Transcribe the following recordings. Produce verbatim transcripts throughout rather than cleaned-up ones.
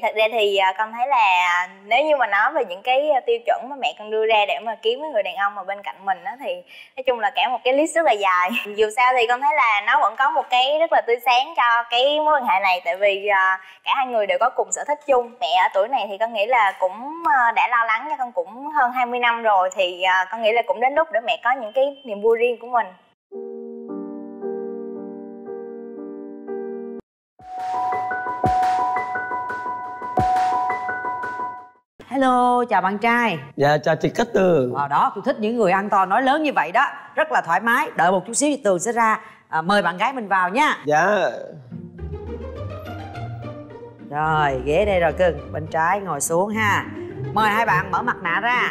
Thật ra thì con thấy là nếu như mà nói về những cái tiêu chuẩn mà mẹ con đưa ra để mà kiếm cái người đàn ông mà bên cạnh mình á, thì nói chung là cả một cái list rất là dài. Dù sao thì con thấy là nó vẫn có một cái rất là tươi sáng cho cái mối quan hệ này, tại vì cả hai người đều có cùng sở thích chung. Mẹ ở tuổi này thì con nghĩ là cũng đã lo lắng cho con cũng hơn hai mươi năm rồi, thì con nghĩ là cũng đến lúc để mẹ có những cái niềm vui riêng của mình. Hello, chào bạn trai. Dạ, chào chị Cát Tường. Ờ đó, tôi thích những người ăn to nói lớn như vậy đó. Rất là thoải mái. Đợi một chút xíu thì Tường sẽ ra à, mời bạn gái mình vào nha. Dạ. Rồi, ghế đây rồi cưng. Bên trái ngồi xuống ha. Mời hai bạn mở mặt nạ ra.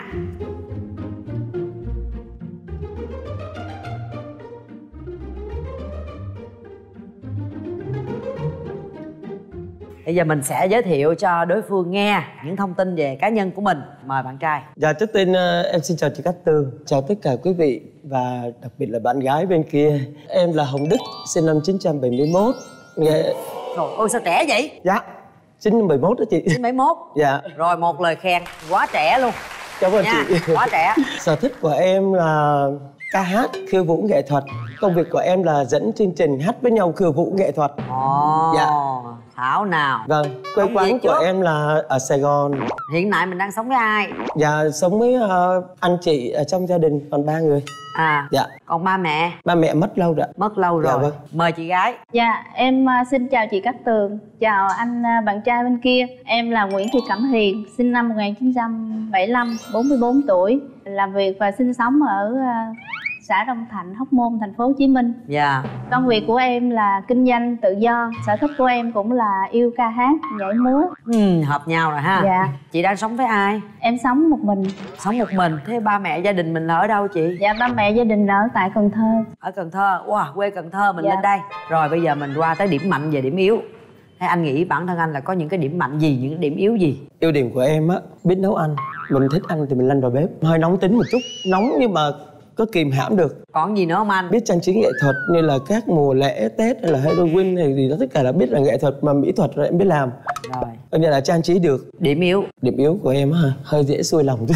Bây giờ mình sẽ giới thiệu cho đối phương nghe những thông tin về cá nhân của mình. Mời bạn trai. Dạ, trước tiên em xin chào chị Cát Tường. Chào tất cả quý vị và đặc biệt là bạn gái bên kia. Em là Hồng Đức, sinh năm chín trăm bảy mươi mốt. Nghe... Trời ơi, sao trẻ vậy? Dạ, sinh năm bảy mốt đó chị. Sinh bảy mốt. Dạ. Rồi, một lời khen, quá trẻ luôn. Cảm ơn nha, chị. Quá trẻ. Sở thích của em là ca hát, khiêu vũ nghệ thuật. Công việc của em là dẫn chương trình hát với nhau khiêu vũ nghệ thuật. Ồ, dạ. Thảo nào. Vâng, quê quán của em là ở Sài Gòn. Hiện tại mình đang sống với ai? Dạ, sống với uh, anh chị ở trong gia đình, còn ba người. À, dạ. Còn ba mẹ? Ba mẹ mất lâu rồi. Mất lâu rồi. Dạ, vâng. Mời chị gái. Dạ, em uh, xin chào chị Cát Tường. Chào anh uh, bạn trai bên kia. Em là Nguyễn Thị Cẩm Hiền, sinh năm một nghìn chín trăm bảy mươi lăm, bốn mươi bốn tuổi. Làm việc và sinh sống ở uh, xã Đông Thạnh, Hóc Môn, thành phố Hồ Chí Minh. Dạ. Công việc của em là kinh doanh tự do. Sở thích của em cũng là yêu ca hát, nhảy múa. Ừ, hợp nhau rồi ha. Dạ. Chị đang sống với ai? Em sống một mình. Sống một mình. Thế ba mẹ gia đình mình là ở đâu chị? Dạ, ba mẹ gia đình ở tại Cần Thơ. Ở Cần Thơ. Wow, quê Cần Thơ mình. Dạ. Lên đây. Rồi bây giờ mình qua tới điểm mạnh và điểm yếu. Thế anh nghĩ bản thân anh là có những cái điểm mạnh gì, những cái điểm yếu gì? Ưu điểm của em á, biết nấu ăn. Mình thích ăn thì mình lăn vào bếp. Hơi nóng tính một chút, nóng nhưng mà có kìm hãm được. Còn gì nữa không anh? Biết trang trí nghệ thuật như là các mùa lễ Tết hay là Halloween hay gì đó, tất cả là biết là nghệ thuật, mà mỹ thuật rồi em biết làm. Rồi. Em như là trang trí được. Điểm yếu? Điểm yếu của em hả? Hơi dễ xuôi lòng.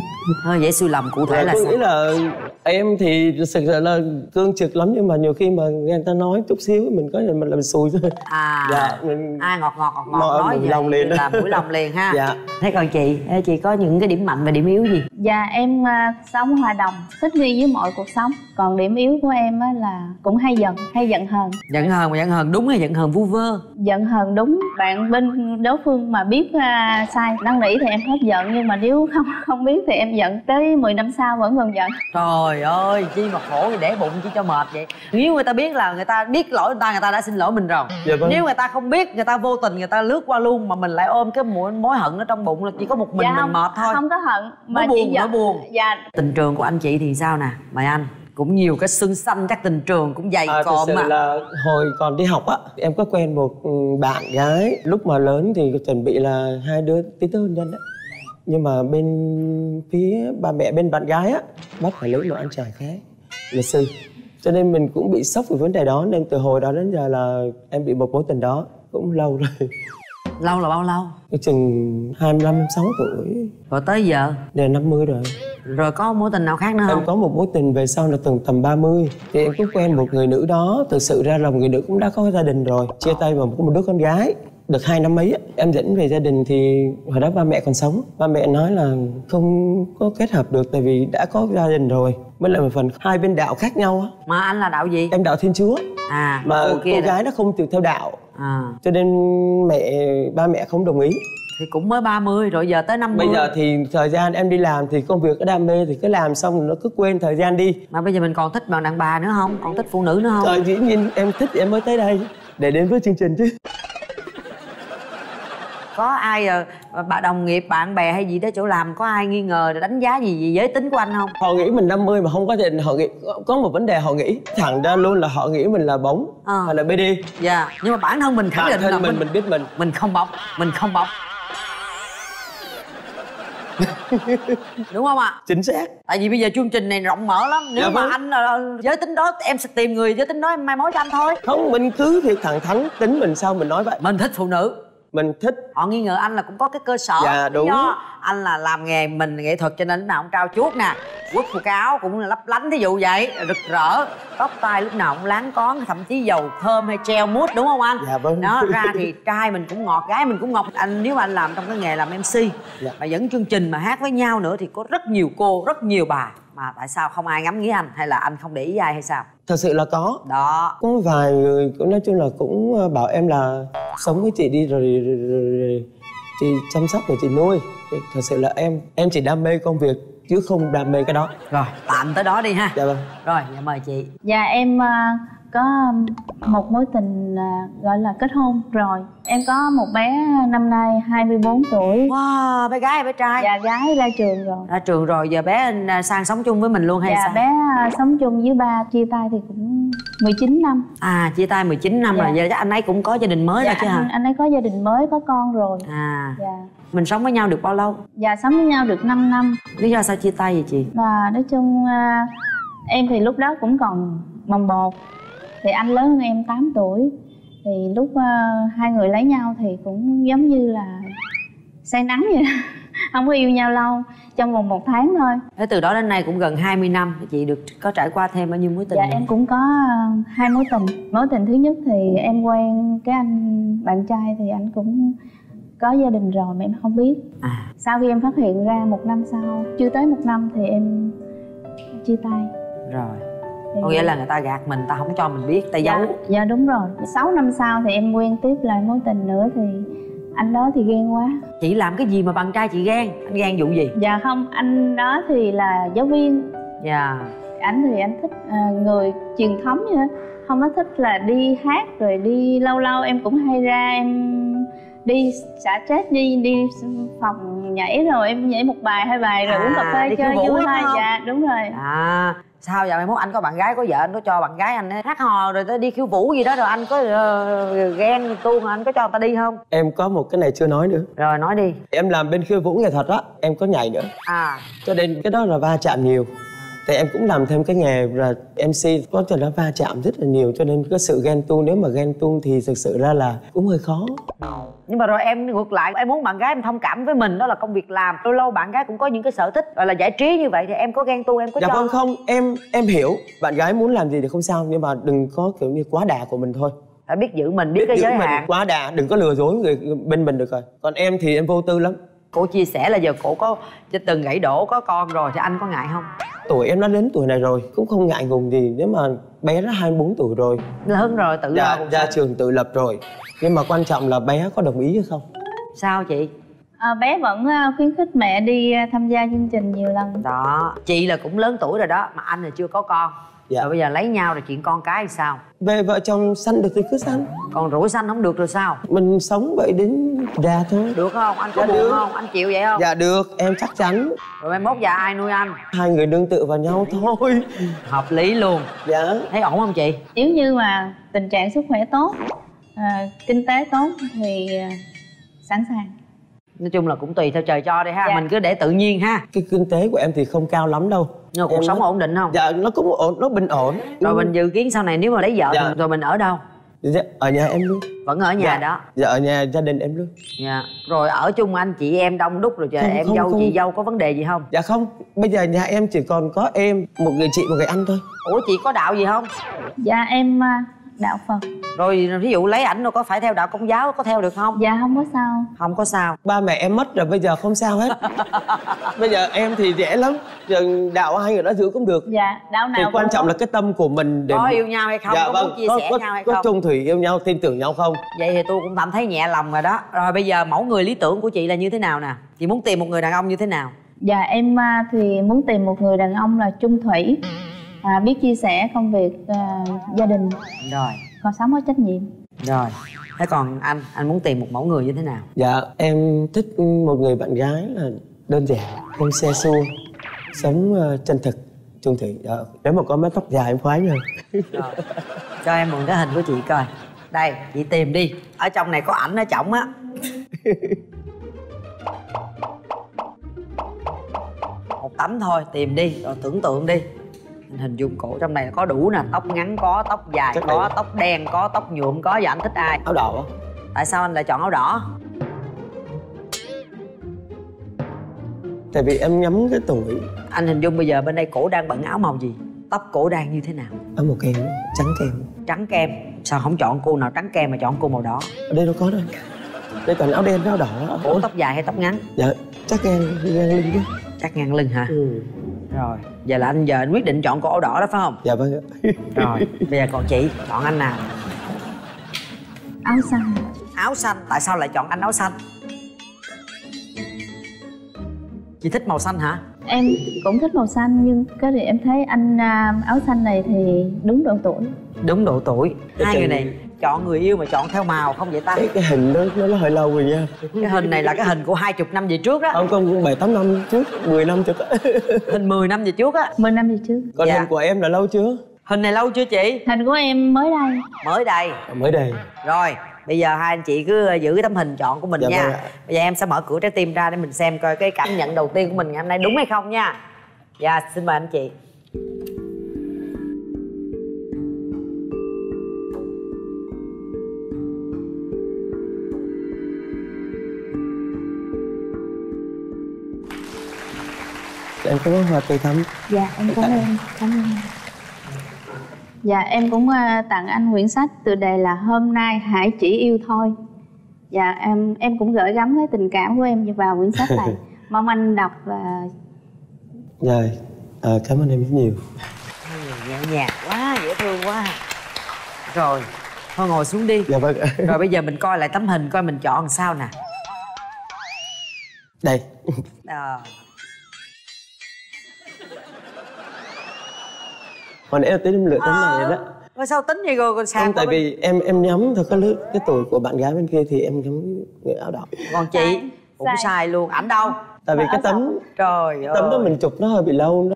Hơi dễ xuôi lòng, cụ thể là tôi sao? nghĩ là em thì thực sự là cương trực lắm, nhưng mà nhiều khi mà nghe người ta nói chút xíu mình có mình làm xui thôi. À, dạ, mình... ai ngọt ngọt ngọt ngọt nói, nói vậy lòng liền là mũi lòng liền ha. Dạ. Thế còn chị, chị có những cái điểm mạnh và điểm yếu gì? Dạ, em uh, sống hòa đồng, thích nghi với mọi cuộc sống. Còn điểm yếu của em á là cũng hay giận, hay giận hờn. Giận hờn mà giận hờn đúng hay giận hờn vu vơ? Giận hờn đúng. Bạn bên đối phương mà biết uh, sai năn nỉ thì em hết giận, nhưng mà nếu không không biết thì em giận tới mười năm sau vẫn còn giận. Trời ơi, chi mà khổ thì để bụng chi cho mệt vậy. Nếu người ta biết là người ta biết lỗi người ta, người ta đã xin lỗi mình rồi. Dạ, vâng. Nếu người ta không biết, người ta vô tình người ta lướt qua luôn, mà mình lại ôm cái mối, mối hận ở trong bụng là chỉ có một mình dạ, mình không, mệt thôi. Không có hận mà nó buồn, chỉ giận. nó buồn. Dạ. Tình trường của anh chị thì sao nè? Mời anh. Cũng nhiều cái xương xanh, chắc tình trường cũng dày à, cộm mà. là hồi còn đi học á, em có quen một bạn gái. Lúc mà lớn thì chuẩn bị là hai đứa tiến tới hôn nhân đấy. Nhưng mà bên phía ba mẹ bên bạn gái á, bắt phải lấy một anh trai khác, luật sư. Cho nên mình cũng bị sốc về vấn đề đó. Nên từ hồi đó đến giờ là em bị một mối tình đó cũng lâu rồi. Lâu là bao lâu? Chừng hai mươi lăm, hai mươi sáu tuổi. Rồi tới giờ? Đều năm mươi rồi. Rồi có mối tình nào khác nữa không? Em có một mối tình về sau là tầm tầm ba mươi. Thì em cũng quen một người nữ đó. Thực sự ra là một người nữ cũng đã có gia đình rồi. Chia tay và có một đứa con gái. Được hai năm mấy em dẫn về gia đình thì hồi đó ba mẹ còn sống. Ba mẹ nói là không có kết hợp được tại vì đã có gia đình rồi. Mới lại một phần hai bên đạo khác nhau á. Mà anh là đạo gì? Em đạo Thiên Chúa. À, mà cô, kia cô đó. gái nó không theo đạo. À. Cho nên mẹ ba mẹ không đồng ý. Thì cũng mới ba mươi rồi, giờ tới năm mươi. Bây giờ thì thời gian em đi làm thì công việc có đam mê thì cứ làm xong rồi nó cứ quên thời gian đi. Mà bây giờ mình còn thích bạn đàn bà nữa không? Còn thích phụ nữ nữa không? Trời, dĩ nhiên em thích thì em mới tới đây để đến với chương trình chứ. Có ai bạn đồng nghiệp, bạn bè hay gì đó chỗ làm, có ai nghi ngờ đánh giá gì về giới tính của anh không? Họ nghĩ mình năm mươi mà không có tiền. Họ nghĩ có một vấn đề, họ nghĩ thẳng ra luôn là họ nghĩ mình là bóng à. Hay là bê đê. Dạ, yeah. Nhưng mà bản thân mình khẳng định là mình, mình mình biết mình mình không bóng, mình không bóng. Đúng không ạ? À? Chính xác. Tại vì bây giờ chương trình này rộng mở lắm. Nếu dạ mà vâng. anh là giới tính đó, em sẽ tìm người giới tính đó em mai mối cho anh thôi. Không, mình cứ thiệt thẳng thắn tính mình sao mình nói vậy. Mình thích phụ nữ. mình thích. Họ nghi ngờ anh là cũng có cái cơ sở. Dạ đúng. Do anh là làm nghề mình nghệ thuật cho nên lúc nào cũng trao chuốt nè, quất quần áo cũng là lấp lánh, thí dụ vậy, rực rỡ, tóc tai lúc nào cũng láng cón, thậm chí dầu thơm hay treo mút, đúng không anh? Dạ vâng. Đó, ra thì trai mình cũng ngọt, gái mình cũng ngọt. Anh nếu mà anh làm trong cái nghề làm em xê, dạ, mà dẫn chương trình mà hát với nhau nữa thì có rất nhiều cô, rất nhiều bà, mà tại sao không ai ngắm nghía anh, hay là anh không để ý ai hay sao? Thật sự là có. Đó. Có vài người cũng nói chung là cũng bảo em là sống với chị đi rồi, rồi, rồi, rồi chị chăm sóc rồi chị nuôi. Thật sự là em em chỉ đam mê công việc chứ không đam mê cái đó. Rồi tạm tới đó đi ha. Dạ vâng. Rồi dạ mời chị. Dạ em uh, có một mối tình uh, gọi là kết hôn rồi. Em có một bé năm nay hai mươi bốn tuổi. Wow, bé gái hay bé trai? Dạ gái ra trường rồi. Ra trường rồi, giờ bé sang sống chung với mình luôn hay dạ, sao? Dạ bé uh, sống chung với ba, chia tay thì cũng mười chín năm. À, chia tay mười chín năm dạ. rồi, giờ chắc anh ấy cũng có gia đình mới dạ, rồi chứ anh, hả? Anh ấy có gia đình mới, có con rồi. À. Dạ. Mình sống với nhau được bao lâu? Dạ sống với nhau được năm năm. Lý do sao chia tay vậy chị? Và nói chung uh, em thì lúc đó cũng còn bồng bột. Thì anh lớn hơn em tám tuổi. Thì lúc uh, hai người lấy nhau thì cũng giống như là say nắng vậy đó. Không có yêu nhau lâu, trong vòng một tháng thôi. Thế từ đó đến nay cũng gần hai mươi năm, chị được có trải qua thêm bao nhiêu mối tình? Dạ này? em cũng có uh, hai mối tình. Mối tình thứ nhất thì em quen cái anh bạn trai thì anh cũng có gia đình rồi mà em không biết. À. Sau khi em phát hiện ra một năm sau, chưa tới một năm thì em chia tay. Rồi. Thì... có nghĩa là người ta gạt mình, ta không cho mình biết, ta dạ, giấu. Dạ đúng rồi. Sáu năm sau thì em quen tiếp lại mối tình nữa thì anh đó thì ghen quá. Chị làm cái gì mà bạn trai chị ghen? Anh ghen vụ gì? Dạ không, anh đó thì là giáo viên. Dạ. Anh thì anh thích uh, người truyền thống vậy đó. Không có thích là đi hát rồi đi, lâu lâu em cũng hay ra em đi xả stress, đi đi phòng nhảy rồi em nhảy một bài hai bài rồi à, uống cà phê chơi vui thôi. Dạ đúng rồi. À sao vậy? Mai mốt anh có bạn gái có vợ, anh có cho bạn gái anh hát hò rồi tới đi khiêu vũ gì đó rồi anh có uh, ghen tu mà anh có cho người ta đi không? Em có một cái này chưa nói nữa. Rồi nói đi. Em làm bên khiêu vũ nghệ thuật á, em có nhảy nữa. À. Cho nên cái đó là va chạm nhiều. Thì em cũng làm thêm cái nghề là em xê, có cho nó va chạm rất là nhiều. Cho nên cái sự ghen tuông, nếu mà ghen tuông thì thực sự ra là cũng hơi khó. Nhưng mà rồi em ngược lại, em muốn bạn gái em thông cảm với mình, đó là công việc làm. Lâu lâu bạn gái cũng có những cái sở thích gọi là giải trí như vậy thì em có ghen tuông em có dạ cho vâng không? Em em hiểu bạn gái muốn làm gì thì không sao, nhưng mà đừng có kiểu như quá đà của mình thôi. Phải biết giữ mình, biết, biết cái giữ giới mình hạn. Quá đà, đừng có lừa dối người bên mình được rồi. Còn em thì em vô tư lắm. Cô chia sẻ là giờ cổ có từng gãy đổ, có con rồi thì anh có ngại không? Tuổi em đã đến tuổi này rồi, cũng không ngại ngùng gì. Nếu mà bé đã hai mươi bốn tuổi rồi, lớn rồi, tự dạ, lo ra trường tự lập rồi. Nhưng mà quan trọng là bé có đồng ý hay không? Sao chị? À, bé vẫn khuyến khích mẹ đi tham gia chương trình nhiều lần. Đó, chị là cũng lớn tuổi rồi đó, mà anh là chưa có con. Dạ. Rồi bây giờ lấy nhau rồi chuyện con cái thì sao? Về vợ chồng sanh được thì cứ sanh. Còn rủi sanh không được rồi sao? Mình sống vậy đến già thôi. Được không? Anh có dạ buồn được. không? Anh chịu vậy không? Dạ được, em chắc chắn. Rồi mai mốt già ai nuôi anh? Hai người nương tựa vào nhau thôi. Hợp lý luôn. Dạ. Thấy ổn không chị? Nếu như mà tình trạng sức khỏe tốt, à, kinh tế tốt thì à, sẵn sàng. Nói chung là cũng tùy theo trời cho đi ha. Dạ. Mình cứ để tự nhiên ha. Cái kinh tế của em thì không cao lắm đâu. Nhưng mà cuộc sống nó... ổn định không? Dạ nó cũng ổn, nó bình ổn. Rồi mình dự kiến sau này nếu mà lấy vợ dạ. rồi mình ở đâu? Dạ, ở nhà em luôn. Vẫn ở nhà dạ. đó? Dạ ở nhà gia đình em luôn. Dạ. Rồi ở chung anh chị em đông đúc rồi, không, em không, dâu không. chị dâu có vấn đề gì không? Dạ không, bây giờ nhà em chỉ còn có em, một người chị, một người anh thôi. Ủa chị có đạo gì không? Dạ em đạo Phật. Rồi ví dụ lấy ảnh đâu có phải theo đạo Công giáo, có theo được không? Dạ không có sao. Không có sao. Ba mẹ em mất rồi, bây giờ không sao hết. Bây giờ em thì dễ lắm, giờ đạo hai người đó giữ cũng được. Dạ đạo nào thì quan trọng là cái tâm của mình để có yêu nhau hay không, dạ, có vâng. muốn chia có, sẻ có, nhau hay có không, có chung thủy yêu nhau, tin tưởng nhau không. Vậy thì tôi cũng tạm thấy nhẹ lòng rồi đó. Rồi bây giờ mẫu người lý tưởng của chị là như thế nào nè? Chị muốn tìm một người đàn ông như thế nào? Dạ em thì muốn tìm một người đàn ông là chung thủy, à, biết chia sẻ công việc, à, gia đình. Rồi. Còn sống có trách nhiệm. Rồi. Thế còn anh, anh muốn tìm một mẫu người như thế nào? Dạ em thích một người bạn gái là đơn giản, không xe xua, sống uh, chân thực, chung thủy. Dạ. Nếu mà có mái tóc dài em khoái rồi. Rồi. Cho em mượn cái hình của chị coi. Đây, chị tìm đi. Ở trong này có ảnh ở trỏng á. Một tấm thôi, tìm đi, rồi tưởng tượng đi. Anh hình dung cổ trong này có đủ nè, tóc ngắn có, tóc dài chắc có, này... tóc đen có, tóc nhuộm có. Và anh thích ai? Áo đỏ. Tại sao anh lại chọn áo đỏ? Tại vì em nhắm cái tuổi. Anh hình dung bây giờ bên đây cổ đang bận áo màu gì? Tóc cổ đang như thế nào? Áo màu kem, trắng kem. Trắng kem. Sao không chọn cô nào trắng kem mà chọn cô màu đỏ? Ở đây đâu có đâu. Đây toàn áo đen, áo đỏ. Cổ tóc dài hay tóc ngắn? Dạ, chắc ngang, ngang lưng chứ. Chắc ngang lưng hả? Ừ. Rồi, giờ là anh giờ anh quyết định chọn cô áo đỏ đó phải không? Dạ vâng ạ. Rồi, bây giờ còn chị, chọn anh nào? Áo xanh. Áo xanh, tại sao lại chọn anh áo xanh? Chị thích màu xanh hả? Em cũng thích màu xanh nhưng cái thì em thấy anh à, áo xanh này thì đúng độ tuổi. Đúng độ tuổi. Cái Hai chừng- người này chọn người yêu mà chọn theo màu không vậy ta? Cái, cái hình đó nó, nó hơi lâu rồi nha. Cái hình này là cái hình của hai chục năm về trước đó. Không, không, bảy tám năm trước, mười năm trước. Hình mười năm về trước á. mười năm về trước. Còn Dạ. hình của em là lâu chưa? Hình này lâu chưa chị? Hình của em mới đây. Mới đây. À, mới đây. Rồi, bây giờ hai anh chị cứ giữ cái tấm hình chọn của mình Dạ nha. vâng ạ. Bây giờ em sẽ mở cửa trái tim ra để mình xem coi cái cảm nhận đầu tiên của mình ngày hôm nay đúng hay không nha. Dạ, xin mời anh chị. Em có hoa tươi thắm. Dạ em cảm ơn. Cảm ơn. Dạ em cũng à, tặng anh quyển sách tựa đề là Hôm nay hãy chỉ yêu thôi. Dạ em em cũng gửi gắm cái tình cảm của em vào quyển sách này. Mong anh đọc và Rồi, à, cảm ơn em rất nhiều. Hai người nhẹ nhàng quá, dễ thương quá. Rồi, thôi ngồi xuống đi. Dạ vâng. Rồi bây giờ mình coi lại tấm hình coi mình chọn làm sao nè. Đây. Ờ. Hồi nãy em tính em lựa tấm này rồi đó. Rồi sao tính vậy rồi còn sao? Không, tại vì em em nhắm theo cái lứa cái tuổi của bạn gái bên kia thì em nhắm người áo đỏ. Còn chị cũng Sai. sai luôn. Ảnh đâu? Tại vì cái tấm Trời ơi. tấm đó mình chụp nó hơi bị lâu đó.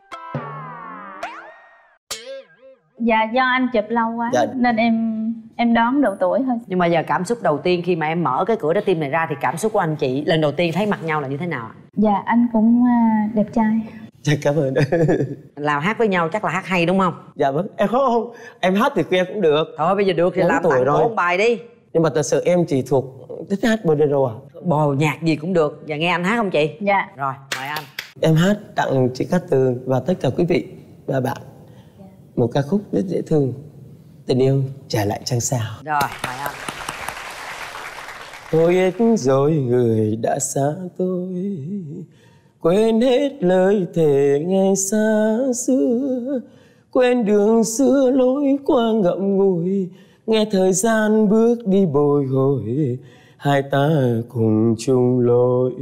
dạ do anh chụp lâu quá Dạ. nên em em đoán độ tuổi thôi. Nhưng mà giờ cảm xúc đầu tiên khi mà em mở cái cửa trái tim này ra thì cảm xúc của anh chị lần đầu tiên thấy mặt nhau là như thế nào ạ? Dạ anh cũng à, đẹp trai. Dạ cảm ơn. Làm hát với nhau chắc là hát hay đúng không? Dạ vâng, em khó không? Em hát thì em cũng được. Thôi bây giờ được thì Bốn làm tuổi tặng rồi. cổ một bài đi. Nhưng mà thật sự em chỉ thuộc thích hát bolero à. Bồ nhạc gì cũng được. Giờ nghe anh hát không chị? Dạ. Rồi, mời anh. Em hát tặng chị Cát Tường và tất cả quý vị và bạn một ca khúc rất dễ thương, Tình yêu trả lại trăng sao. Rồi, mời anh. Tôi ít rồi người đã xa tôi, quên hết lời thề ngày xa xưa, quên đường xưa lối qua ngậm ngùi, nghe thời gian bước đi bồi hồi, hai ta cùng chung lối.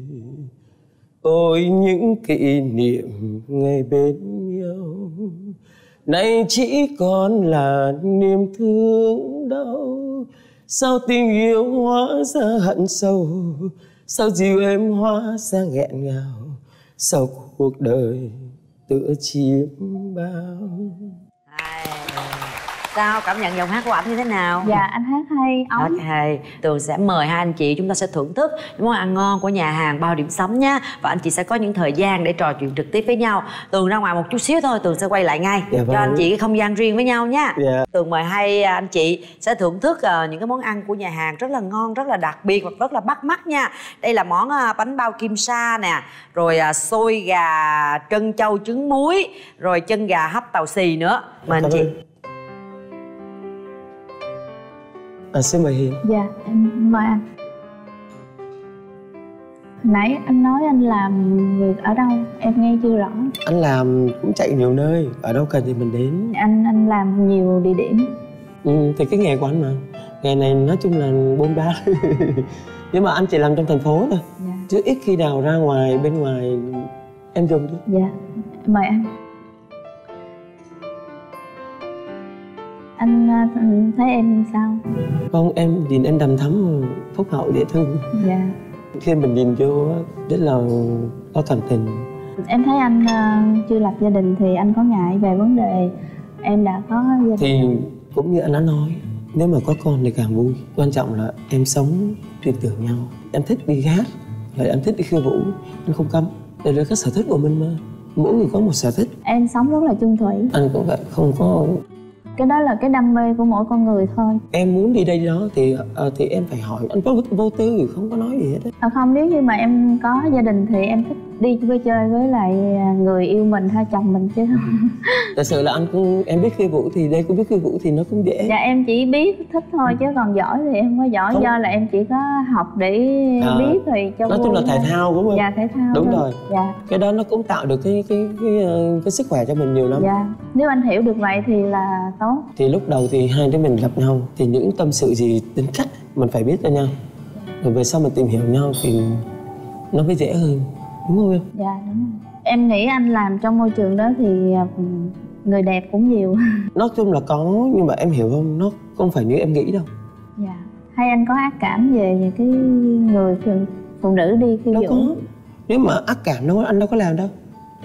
Ôi những kỷ niệm ngày bên nhau, nay chỉ còn là niềm thương đau. Sao tình yêu hóa ra hận sâu, sao dịu em hóa ra nghẹn ngào, sao cuộc đời tựa chiếm bao. Hai. Sao cảm nhận giọng hát của ảnh như thế nào? Dạ anh hát hay ống. Ok, Tường sẽ mời hai anh chị chúng ta sẽ thưởng thức những món ăn ngon của nhà hàng Bao Điểm Sắm nhé. Và anh chị sẽ có những thời gian để trò chuyện trực tiếp với nhau. Tường ra ngoài một chút xíu thôi, Tường sẽ quay lại ngay. Dạ vâng. Cho anh chị cái không gian riêng với nhau nha. Dạ. Tường mời hai anh chị sẽ thưởng thức uh, những cái món ăn của nhà hàng rất là ngon, rất là đặc biệt và rất là bắt mắt nha. Đây là món uh, bánh bao kim sa nè, rồi uh, xôi gà trân châu trứng muối, rồi chân gà hấp tàu xì nữa. Mời anh chị. À, xin mời Hiền. Dạ em mời anh. Hồi nãy anh nói anh làm việc ở đâu em nghe chưa rõ. Anh làm cũng chạy nhiều nơi, ở đâu cần thì mình đến. Anh anh làm nhiều địa điểm. Ừ, thì cái nghề của anh mà, nghề này nói chung là bôn ba. Nhưng mà anh chỉ làm trong thành phố thôi, Dạ. chứ ít khi nào ra ngoài bên ngoài em dùng chứ. Dạ mời anh. Anh à, thấy em sao? Không, em nhìn em đằm thắm, phúc hậu, dễ thương. Dạ. Khi mình nhìn vô á, rất là có cảm tình. Em thấy anh uh, chưa lập gia đình thì anh có ngại về vấn đề em đã có gia đình. Thì cũng như anh đã nói, nếu mà có con thì càng vui. Quan trọng là em sống tin tưởng nhau. Em thích đi hát, và em thích đi khiêu vũ, anh không cấm. Đây là cái sở thích của mình mà. Mỗi người có một sở thích. Em sống rất là chung thủy. Anh cũng vậy, không có... Cái đó là cái đam mê của mỗi con người thôi. Em muốn đi đây đó thì uh, thì em phải hỏi. Anh có vô tư, không có nói gì hết á. À không, nếu như mà em có gia đình thì em thích đi với chơi với lại người yêu mình hay chồng mình chứ. Thật sự là anh cũng em biết khiêu vũ thì đây cũng biết khiêu vũ thì nó cũng dễ. Dạ em chỉ biết thích thôi chứ còn giỏi thì em không có giỏi. Không. Do là em chỉ có học để à, biết thì cho nói chung là thể thao đúng không? Dạ thể thao đúng thôi. rồi. Dạ. Cái đó nó cũng tạo được cái cái cái cái, cái sức khỏe cho mình nhiều lắm. Dạ. Nếu anh hiểu được vậy thì là tốt. Thì lúc đầu thì hai đứa mình gặp nhau thì những tâm sự gì tính cách mình phải biết cho nhau. Rồi về sau mình tìm hiểu nhau thì nó mới dễ hơn, đúng không em? Dạ đúng rồi. Em nghĩ anh làm trong môi trường đó thì người đẹp cũng nhiều. Nói chung là có, nhưng mà em hiểu không, nó không phải như em nghĩ đâu. Dạ. Hay anh có ác cảm về những cái người phụ, phụ nữ đi khiêu vũ? Đâu có. Nếu mà ác cảm đâu anh đâu có làm đâu.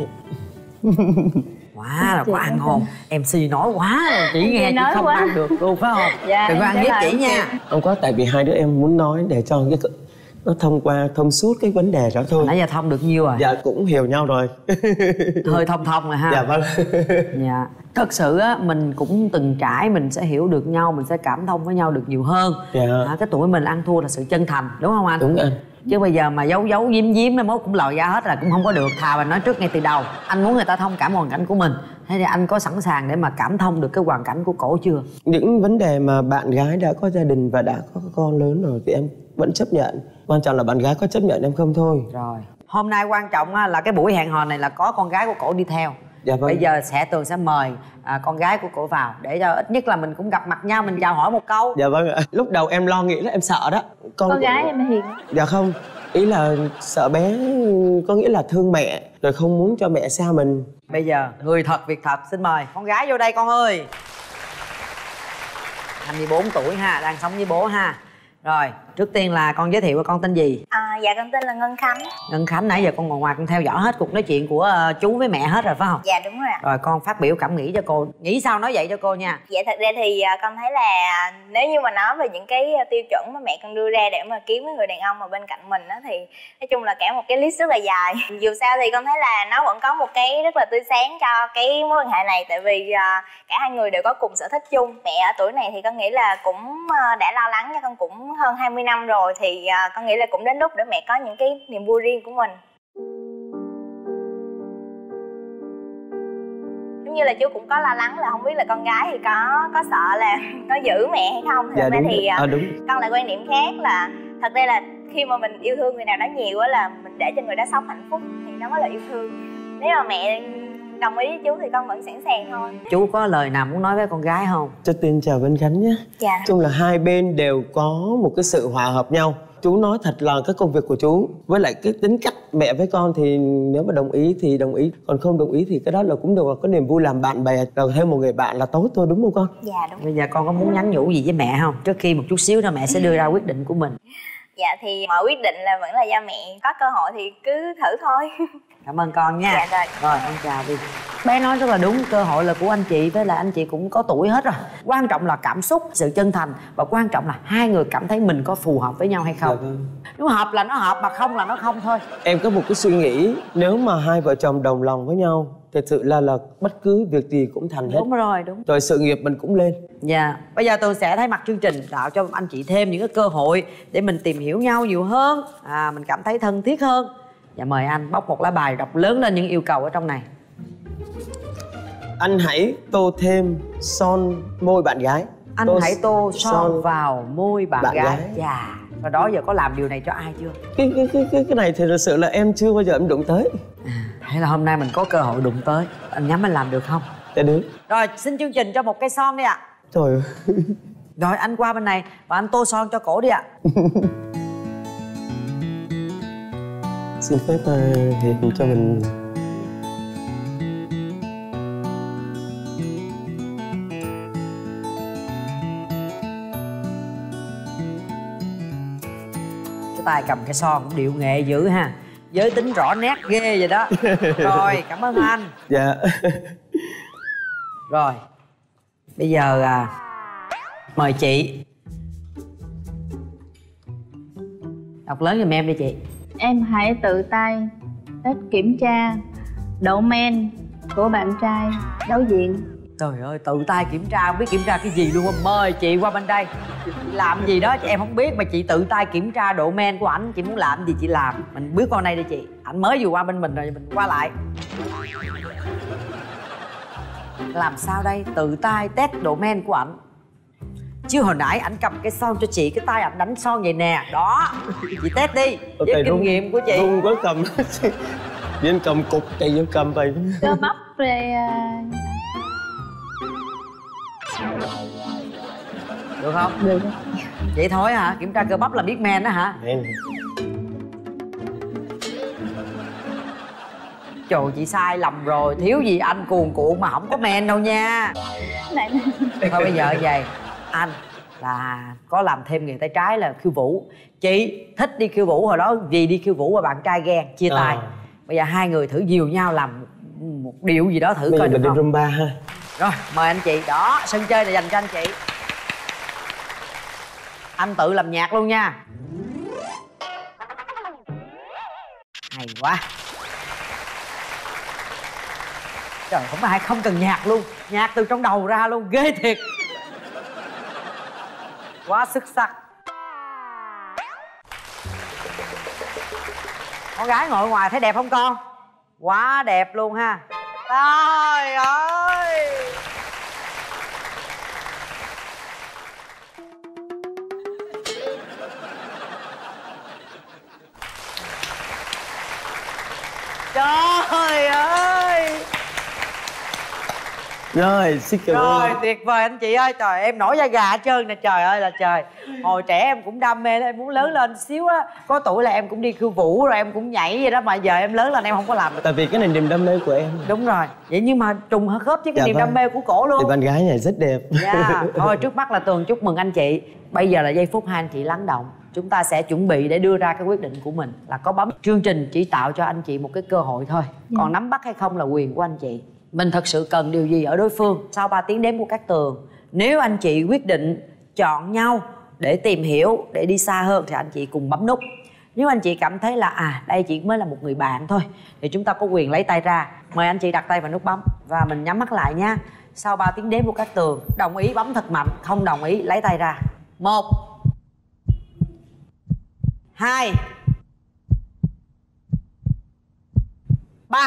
Quá là có ăn hồn. em xê nói quá rồi, chỉ nghe chứ không quá. ăn được luôn phải không? Dạ, đừng có ăn hiếp chị nha. Không có, tại vì hai đứa em muốn nói để cho cái nó thông qua thông suốt cái vấn đề đó thôi. Nãy giờ thông được nhiêu rồi? Dạ cũng hiểu nhau rồi. Hơi thông thông rồi ha. Dạ vâng. Dạ. Thật sự á, mình cũng từng trải, mình sẽ hiểu được nhau, mình sẽ cảm thông với nhau được nhiều hơn. Dạ. À, cái tuổi mình ăn thua là sự chân thành, đúng không anh? Đúng anh. Chứ bây giờ mà giấu giấu giếm giếm mai mốt cũng lòi ra hết là cũng không có được. Thà mà nói trước ngay từ đầu. Anh muốn người ta thông cảm hoàn cảnh của mình. Thế thì anh có sẵn sàng để mà cảm thông được cái hoàn cảnh của cổ chưa? Những vấn đề mà bạn gái đã có gia đình và đã có con lớn rồi thì em vẫn chấp nhận. Quan trọng là bạn gái có chấp nhận em không thôi. Rồi. Hôm nay quan trọng là cái buổi hẹn hò này là có con gái của cổ đi theo. Dạ vâng. Bây giờ sẽ Tường sẽ mời à, con gái của cổ vào để cho ít nhất là mình cũng gặp mặt nhau, mình chào hỏi một câu. Dạ vâng ạ. Lúc đầu em lo nghĩ là em sợ đó. Con, con gái em hiền. Dạ không. Ý là sợ bé, có nghĩa là thương mẹ rồi không muốn cho mẹ xa mình. Bây giờ người thật việc thật, xin mời con gái vô đây con ơi. hai mươi bốn tuổi ha, đang sống với bố ha. Rồi, trước tiên là con giới thiệu con tên gì? À, dạ con tên là Ngân Khánh. Ngân Khánh, nãy giờ con ngồi ngoài con theo dõi hết cuộc nói chuyện của uh, chú với mẹ hết rồi phải không? Dạ đúng rồi ạ. Rồi con phát biểu cảm nghĩ cho cô, nghĩ sao nói vậy cho cô nha. Dạ thật ra thì uh, con thấy là nếu như mà nói về những cái tiêu chuẩn mà mẹ con đưa ra để mà kiếm cái người đàn ông mà bên cạnh mình á, thì nói chung là cả một cái list rất là dài. Dù sao thì con thấy là nó vẫn có một cái rất là tươi sáng cho cái mối quan hệ này. Tại vì uh, cả hai người đều có cùng sở thích chung. Mẹ ở tuổi này thì con nghĩ là cũng uh, đã lo lắng cho con cũng hơn hai mươi năm rồi. Thì uh, con nghĩ là cũng đến lúc để mẹ có những cái niềm vui riêng của mình. Giống như là chú cũng có lo lắng là không biết là con gái thì có có sợ là có giữ mẹ hay không. Thì dạ, thật ra đúng thì à, đúng. con lại quan điểm khác là thật ra là khi mà mình yêu thương người nào đó nhiều á là mình để cho người đó sống hạnh phúc thì nó mới là yêu thương. Nếu mà mẹ đồng ý với chú thì con vẫn sẵn sàng thôi. Chú có lời nào muốn nói với con gái không? Cho tên chào Vân Khánh nhé. Dạ. Chung là hai bên đều có một cái sự hòa hợp nhau. Chú nói thật là cái công việc của chú với lại cái tính cách mẹ với con thì nếu mà đồng ý thì đồng ý, còn không đồng ý thì cái đó là cũng được, là có niềm vui làm bạn bè, rồi thêm một người bạn là tốt thôi, đúng không con? Dạ đúng. Bây giờ con có muốn nhắn nhủ gì với mẹ không? Trước khi một chút xíu nữa mẹ sẽ đưa ra quyết định của mình. Dạ thì mọi quyết định là vẫn là do mẹ, có cơ hội thì cứ thử thôi. Cảm ơn con nha. Dạ rồi. Rồi con chào đi. Bé nói rất là đúng, cơ hội là của anh chị, với lại anh chị cũng có tuổi hết rồi. Quan trọng là cảm xúc, sự chân thành, và quan trọng là hai người cảm thấy mình có phù hợp với nhau hay không. Dạ vâng. Nếu hợp là nó hợp, mà không là nó không thôi. Em có một cái suy nghĩ, nếu mà hai vợ chồng đồng lòng với nhau thật sự là là bất cứ việc gì cũng thành hết. Đúng rồi, đúng. Rồi sự nghiệp mình cũng lên. Dạ. Bây giờ tôi sẽ thay mặt chương trình tạo cho anh chị thêm những cái cơ hội để mình tìm hiểu nhau nhiều hơn, à, mình cảm thấy thân thiết hơn. Dạ mời anh bóc một lá bài, đọc lớn lên những yêu cầu ở trong này. Anh hãy tô thêm son môi bạn gái. Anh tô hãy tô son, son vào môi bạn, bạn gái. gái. Dạ. Và đó giờ có làm điều này cho ai chưa? Cái cái cái cái, cái này thì thật sự là em chưa bao giờ em đụng tới. À, hay là hôm nay mình có cơ hội đụng tới. Anh nhắm anh làm được không? Dạ được. Rồi xin chương trình cho một cây son đi ạ. Trời ơi. Rồi anh qua bên này và anh tô son cho cổ đi ạ. Xin phép uh, hiện cho mình. Cái tay cầm cái son cũng điệu nghệ dữ ha. Giới tính rõ nét ghê vậy đó. Rồi cảm ơn anh. Dạ. Rồi bây giờ à, mời chị đọc lớn giùm em đi chị. Em hãy tự tay test kiểm tra độ men của bạn trai đối diện. Trời ơi, tự tay kiểm tra, không biết kiểm tra cái gì luôn. Mời chị qua bên đây. Làm gì đó em không biết mà chị tự tay kiểm tra độ men của ảnh. Chị muốn làm gì chị làm. Mình bước qua đây đi chị. Ảnh mới vừa qua bên mình rồi, mình qua lại. Làm sao đây? Tự tay test độ men của ảnh. Chứ hồi nãy ảnh cầm cái son cho chị, cái tay ảnh đánh son vậy nè. Đó, chị test đi. Với okay, kinh rung, nghiệm của chị. Rung quá cầm. Viên cầm cục, chạy vô cầm vậy. Cơ bắp rồi. Được không? Được. Vậy thôi hả? Kiểm tra cơ bắp là biết men đó hả? Men. Trời, chị sai lầm rồi. Thiếu gì anh cuồn cuộn mà không có men đâu nha. Này. Thôi bây giờ vậy, anh là có làm thêm nghề tay trái là khiêu vũ. Chị thích đi khiêu vũ, hồi đó vì đi khiêu vũ và bạn trai ghen chia tay. À. Bây giờ hai người thử dìu nhau làm một điệu gì đó thử bây coi được mình không? Đi Rumba ha. Rồi mời anh chị. Đó, sân chơi này dành cho anh chị. Anh tự làm nhạc luôn nha. Hay quá. Trời, không ai không cần nhạc luôn. Nhạc từ trong đầu ra luôn, ghê thiệt. Quá xuất sắc. Con gái ngồi ngoài thấy đẹp không con? Quá đẹp luôn ha. Trời ơi. Trời ơi. Rồi, xin cảm ơn. Rồi, tuyệt vời anh chị ơi. Trời, em nổi da gà hết trơn nè. Trời ơi là trời. Hồi trẻ em cũng đam mê đó, em muốn lớn lên xíu á. Có tuổi là em cũng đi khiêu vũ rồi em cũng nhảy vậy đó. Mà giờ em lớn lên em không có làm được. Tại vì cái này niềm đam mê của em. Đúng rồi. Vậy nhưng mà trùng hợp khớp với cái Dạ niềm vâng. đam mê của cổ luôn. Thì bạn gái này rất đẹp. Dạ. Thôi trước mắt là Tường chúc mừng anh chị. Bây giờ là giây phút hai anh chị lắng động. Chúng ta sẽ chuẩn bị để đưa ra cái quyết định của mình. Là có bấm. Chương trình chỉ tạo cho anh chị một cái cơ hội thôi. Dạ. Còn nắm bắt hay không là quyền của anh chị. Mình thật sự cần điều gì ở đối phương. Sau ba tiếng đếm của các Tường, nếu anh chị quyết định chọn nhau để tìm hiểu, để đi xa hơn thì anh chị cùng bấm nút. Nếu anh chị cảm thấy là à đây chỉ mới là một người bạn thôi thì chúng ta có quyền lấy tay ra. Mời anh chị đặt tay vào nút bấm và mình nhắm mắt lại nha. Sau ba tiếng đếm của các Tường, đồng ý bấm thật mạnh, không đồng ý lấy tay ra. Một, hai, ba.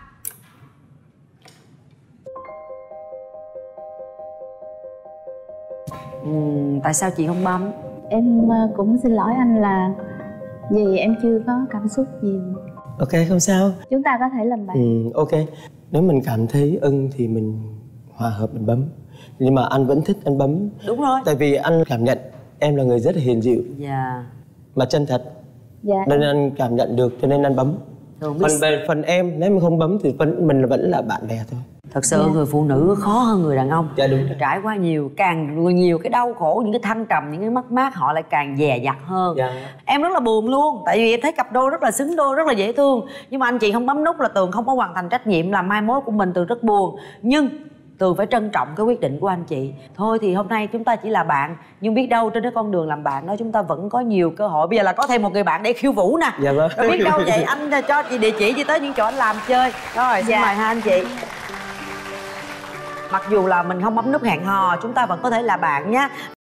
Uhm, tại sao chị không bấm? Em cũng xin lỗi anh là vì em chưa có cảm xúc nhiều. Ok, không sao. Chúng ta có thể làm bạn. Ừ, ok. Nếu mình cảm thấy ưng thì mình hòa hợp mình bấm. Nhưng mà anh vẫn thích anh bấm. Đúng rồi. Tại vì anh cảm nhận em là người rất là hiền dịu. Dạ. Mà chân thật. Dạ. Nên anh cảm nhận được cho nên anh bấm. Còn về phần em, nếu mình không bấm thì vẫn, mình vẫn là bạn bè thôi. Thật sự yeah. người phụ nữ khó hơn người đàn ông. Dạ đúng rồi. Trải qua nhiều, càng nhiều cái đau khổ, những cái thăng trầm, những cái mất mát họ lại càng dè dặt hơn. Dạ. Em rất là buồn luôn. Tại vì em thấy cặp đôi rất là xứng đôi, rất là dễ thương. Nhưng mà anh chị không bấm nút là Tường không có hoàn thành trách nhiệm, làm mai mối của mình. Tường rất buồn. Nhưng Tường phải trân trọng cái quyết định của anh chị. Thôi thì hôm nay chúng ta chỉ là bạn, nhưng biết đâu trên cái con đường làm bạn đó chúng ta vẫn có nhiều cơ hội. Bây giờ là có thêm một người bạn để khiêu vũ nè. Dạ vâng. Rồi biết đâu vậy anh cho chị địa chỉ, chị tới những chỗ anh làm chơi. Rồi xin dạ. mời hai anh chị. Mặc dù là mình không bấm nút hẹn hò, chúng ta vẫn có thể là bạn nhé.